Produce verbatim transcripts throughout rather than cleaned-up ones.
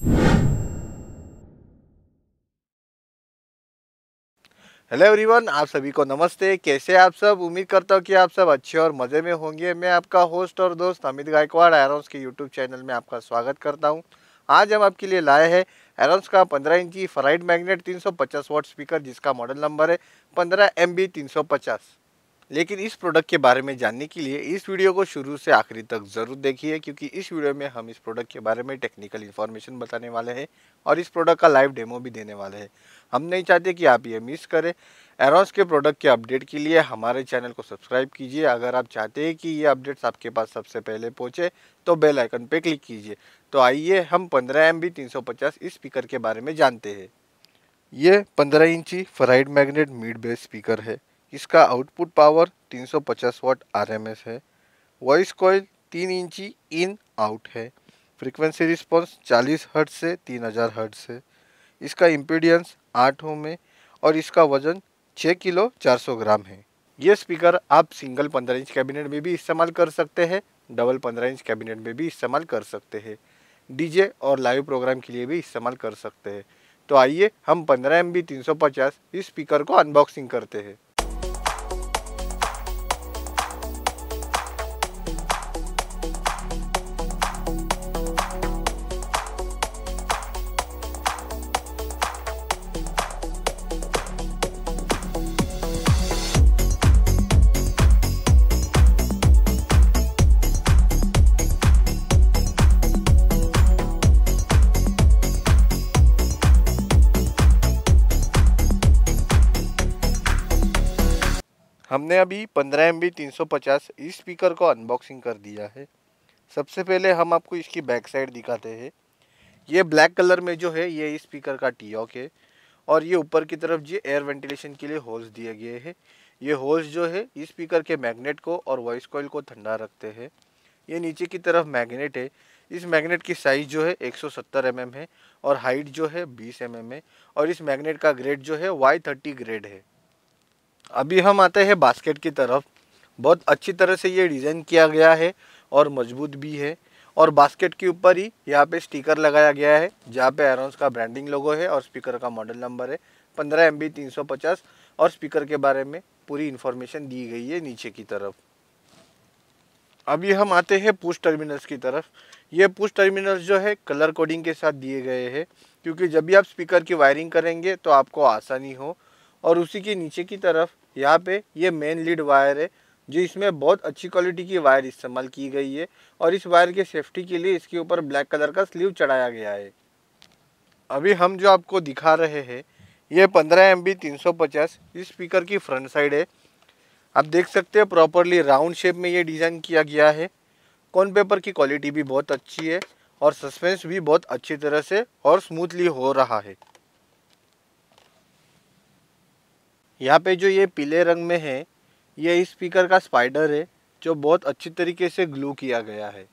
Hello everyone, आप सभी को नमस्ते। कैसे आप सब? उम्मीद करता हूँ कि आप सब अच्छे और मज़े में होंगे। मैं आपका होस्ट और दोस्त अमित गायकवाड़ एरोन्स के यूट्यूब चैनल में आपका स्वागत करता हूँ। आज हम आपके लिए लाए हैं एरोन्स का पंद्रह इंची फराइड मैग्नेट तीन सौ पचास वाट स्पीकर, जिसका मॉडल नंबर है पंद्रह एम बी तीन सौ पचास। लेकिन इस प्रोडक्ट के बारे में जानने के लिए इस वीडियो को शुरू से आखिरी तक ज़रूर देखिए, क्योंकि इस वीडियो में हम इस प्रोडक्ट के बारे में टेक्निकल इन्फॉर्मेशन बताने वाले हैं और इस प्रोडक्ट का लाइव डेमो भी देने वाले हैं। हम नहीं चाहते कि आप ये मिस करें। एरोन्स के प्रोडक्ट के अपडेट के लिए हमारे चैनल को सब्सक्राइब कीजिए। अगर आप चाहते हैं कि ये अपडेट्स आपके पास सबसे पहले पहुँचे तो बेल आइकन पर क्लिक कीजिए। तो आइए हम पंद्रह एम बी तीन सौ पचास इस स्पीकर के बारे में जानते हैं। ये पंद्रह इंची ferrite magnet mid bass speaker है। इसका आउटपुट पावर तीन सौ पचास वाट आर एम एस है। वॉइस कॉइल तीन इंची इन आउट है। फ्रीक्वेंसी रिस्पॉन्स चालीस हर्ट्ज से तीन हज़ार हर्ट्ज है। इसका इम्पीडियंस आठ ओम है और इसका वजन छः किलो चार सौ ग्राम है। ये स्पीकर आप सिंगल पंद्रह इंच कैबिनेट में भी इस्तेमाल कर सकते हैं, डबल पंद्रह इंच कैबिनेट में भी इस्तेमाल कर सकते हैं, डीजे और लाइव प्रोग्राम के लिए भी इस्तेमाल कर सकते हैं। तो आइए हम पंद्रह एम बी तीन सौ पचास इस स्पीकर को अनबॉक्सिंग करते हैं। हमने अभी पंद्रह एम बी तीन सौ पचास इस स्पीकर को अनबॉक्सिंग कर दिया है। सबसे पहले हम आपको इसकी बैक साइड दिखाते हैं। ये ब्लैक कलर में जो है ये इस स्पीकर का टी-ऑक है और ये ऊपर की तरफ जो एयर वेंटिलेशन के लिए होल्स दिए गए हैं। ये होल्स जो है इस स्पीकर के मैग्नेट को और वॉइस कॉइल को ठंडा रखते हैं। ये नीचे की तरफ मैग्नेट है। इस मैग्नेट की साइज़ जो है एक सौ सत्तर एम एम है और हाइट जो है बीस एम एम है और इस मैग्नेट का ग्रेड जो है वाई थर्टी ग्रेड है। अभी हम आते हैं बास्केट की तरफ। बहुत अच्छी तरह से ये डिज़ाइन किया गया है और मजबूत भी है। और बास्केट के ऊपर ही यहाँ पे स्टिकर लगाया गया है जहाँ पे एरोन्स का ब्रांडिंग लोगो है और स्पीकर का मॉडल नंबर है पंद्रह एम बी तीन सौ पचास और स्पीकर के बारे में पूरी इन्फॉर्मेशन दी गई है नीचे की तरफ। अभी हम आते हैं पुश टर्मिनल्स की तरफ। ये पुश टर्मिनल्स जो है कलर कोडिंग के साथ दिए गए हैं, क्योंकि जब भी आप स्पीकर की वायरिंग करेंगे तो आपको आसानी हो। और उसी के नीचे की तरफ यहाँ पे ये मेन लीड वायर है, जो इसमें बहुत अच्छी क्वालिटी की वायर इस्तेमाल की गई है और इस वायर के सेफ्टी के लिए इसके ऊपर ब्लैक कलर का स्लीव चढ़ाया गया है। अभी हम जो आपको दिखा रहे हैं ये पंद्रह एम बी तीन सौ पचास इस स्पीकर की फ्रंट साइड है। आप देख सकते हैं प्रॉपरली राउंड शेप में ये डिज़ाइन किया गया है। कॉन पेपर की क्वालिटी भी बहुत अच्छी है और सस्पेंस भी बहुत अच्छी तरह से और स्मूथली हो रहा है। यहाँ पे जो ये पीले रंग में है ये इस स्पीकर का स्पाइडर है, जो बहुत अच्छी तरीके से ग्लू किया गया है।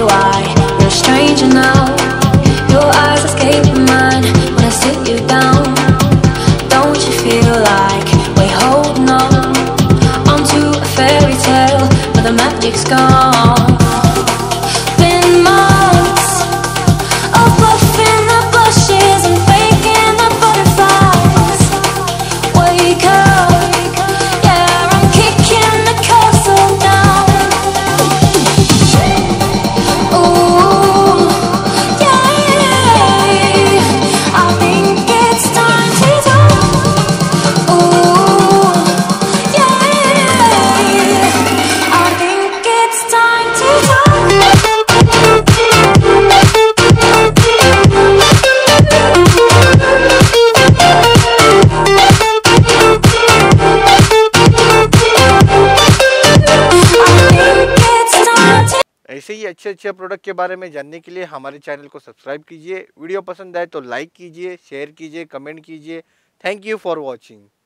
why you're a stranger now. Your eyes escape mine when I sit you down. Don't you feel like we're holding on onto a fairy tale, but the magic's gone? Been months of bluffing the blushes and faking the butterflies. Wake up, yeah, I'm kicking the castle down. Ooh, yeah, I think it's time to talk. Ooh, yeah, I think it's time to ऐसे ही अच्छे अच्छे product के बारे में जानने के लिए हमारे चैनल को सब्सक्राइब कीजिए। वीडियो पसंद आए तो लाइक कीजिए, शेयर कीजिए, कमेंट कीजिए। Thank you for watching.